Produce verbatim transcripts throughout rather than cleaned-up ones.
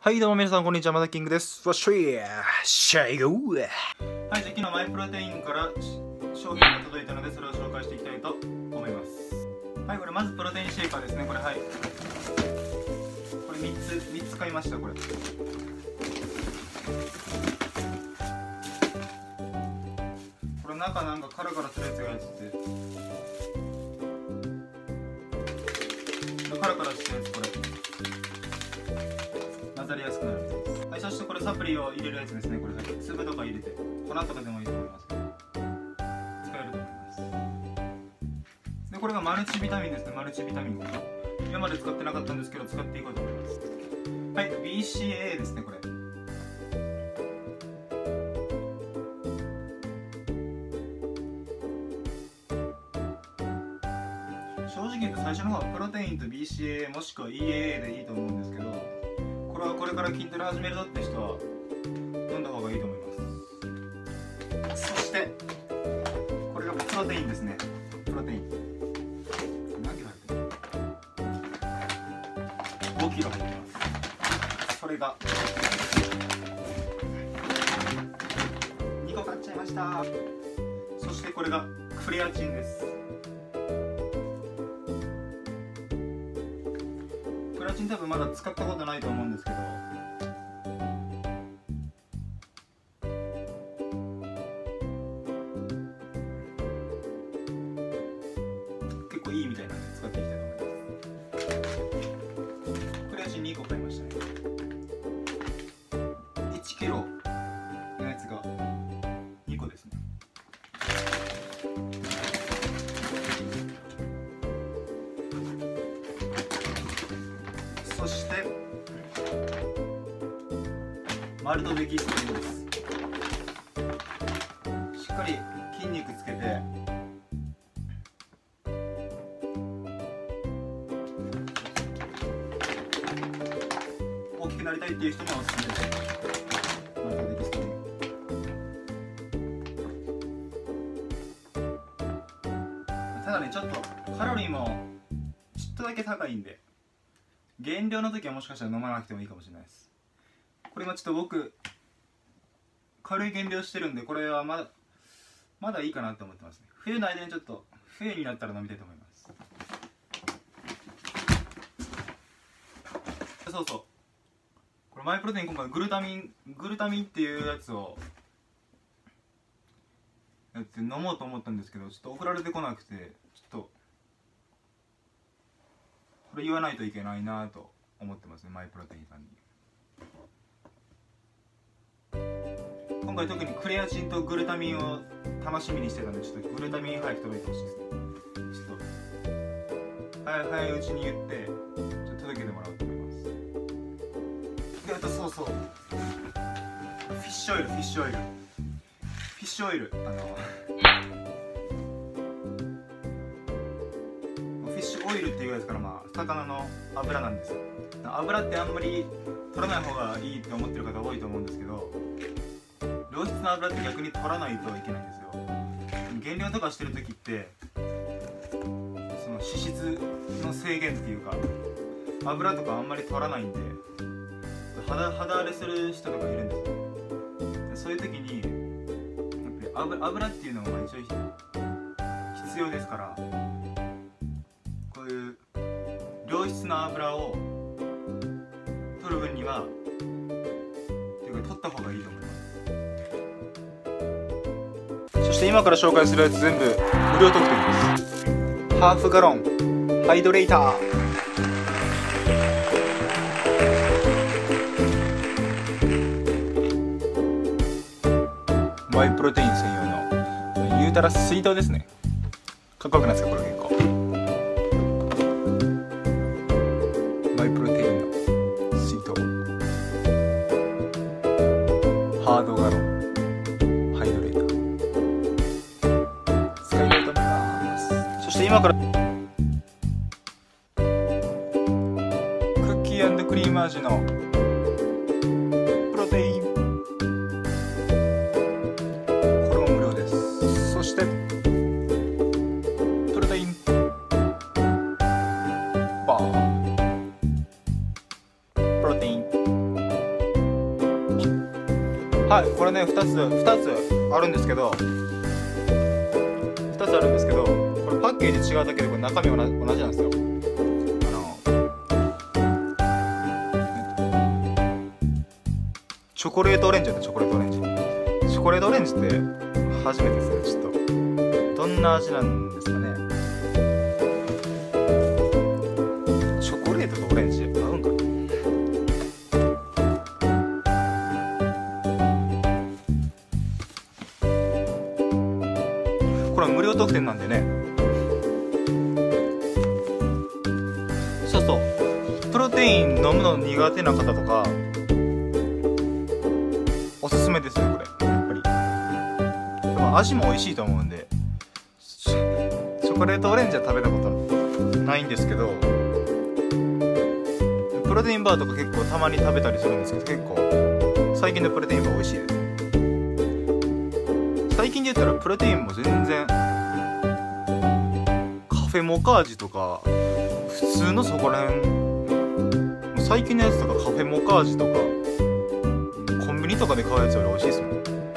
はいどうも皆さんこんにちは、またキングです。わっしょいシャイゴー。はい、じゃあ昨日マイプロテインから商品が届いたのでそれを紹介していきたいと思います。はい、これまずプロテインシェイカーですね。これはいこれみっつみっつ買いました。これこれ中なんかカラカラするやつが入ってて、カラカラしたやつこれ混ざりやすくなるみたいです。はい、そしてこれサプリを入れるやつですね。これ、はい、粒とか入れて粉とかでもいいと思いますけど使えると思います。でこれがマルチビタミンですね。マルチビタミン今まで使ってなかったんですけど使っていこうと思います。はい、 ビーシーエー ですね。これ正直言うと最初の方はプロテインと ビーシーエー もしくは イーエーエー でいいと思うんですけど、これはこれから筋トレ始めるぞって人は飲んだ方がいいと思います。そしてこれがプロテインですね。プロテイン何キロ入ってる？ごキロ入ってます。それがにこ買っちゃいました。そしてこれがクレアチンです。クレアチン多分まだ使ったことないと思うんですけど、結構いいみたいなんで使っていきたいと思います。クレアチンにこ買いましたね。いちキロのやつがにこですね。そしてマルトベキストリンです。しっかり筋肉つけて大きくなりたいっていう人にはおすすめです。マルトベキストリン。ただね、ちょっとカロリーもちょっとだけ高いんで減量の時はもしかしたら飲まなくてもいいかもしれないです。これ今ちょっと僕軽い減量してるんで、これはまだまだいいかなって思ってますね。冬の間にちょっと冬になったら飲みたいと思います。そうそう、これマイプロテイン今回グルタミングルタミンっていうやつをやって飲もうと思ったんですけど、ちょっと送られてこなくて、ちょっとこれ言わないといけないなと思ってますね、マイプロテインさんに。今回特にクレアチンとグルタミンを楽しみにしてたんで、ちょっとグルタミン早く届いてほしいですね。ちょっと早早いうちに言ってちょっと届けてもらおうと思います。であとそうそう、フィッシュオイルフィッシュオイルフィッシュオイルあのフィッシュオイルっていうやつから、まあ魚の油なんですよ。油ってあんまり取らない方がいいって思ってる方多いと思うんですけど、良質な油って逆に取らないといけないんですよ。減量とかしてる時ってその脂質の制限っていうか油とかあんまり取らないんで 肌, 肌荒れする人とかいるんですよ。そういう時にやっぱり 油, 油っていうのが一応必要ですから、こういう良質な油を取る分にはっていうか取った方がいいと思います。そして今から紹介するやつ全部無料特典です。ハーフガロンハイドレーター、マイプロテイン専用の言うたら水筒ですね。かっこよくないですかこれ。結構マイプロテインの水筒、ハードガロンハイドレーター使いたいと思います。そして今からクッキー&クリーム味のプロテイン、これも無料です。そしてプロテインバー、プロテインはい、これねふたつふたつあるんですけど、ふたつあるんですけど、これパッケージ違うだけでこれ中身同じ同じなんですよ。チョコレートオレンジだった。チョコレートオレンジチョコレートオレンジって初めてですね。ちょっとどんな味なんですかね。チョコレートとオレンジ合うんかな。これは無料特典なんでね。そうそう、プロテイン飲むの苦手な方とかおすすめですよこれ。やっぱりでも味も美味しいと思うんで、チョコレートオレンジは食べたことないんですけど、プロテインバーとか結構たまに食べたりするんですけど、結構最近のプロテインバー美味しいです。最近で言ったらプロテインも全然カフェモカ味とか普通のそこら辺、最近のやつとかカフェモカ味とかコンビニとかで買うやつより美味しいですもん。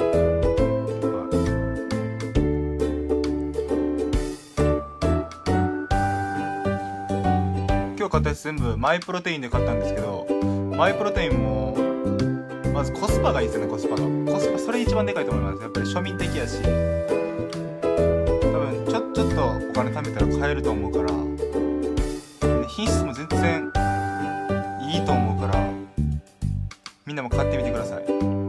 今日買ったやつ全部マイプロテインで買ったんですけど、マイプロテインもまずコスパがいいですよね。コスパがコスパそれ一番でかいと思います。やっぱり庶民的やし、多分ちょちょっとお金貯めたら買えると思うから、品質も全然いいと思うから、みんなも買ってみてください。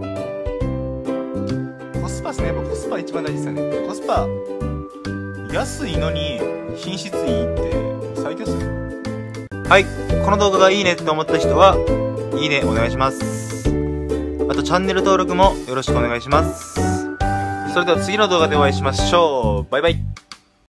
コスパですね。やっぱコスパ一番大事ですよね。コスパ安いのに品質いいって最強っすよね。はい、この動画がいいねって思った人はいいねお願いします。あとチャンネル登録もよろしくお願いします。それでは次の動画でお会いしましょう。バイバイ。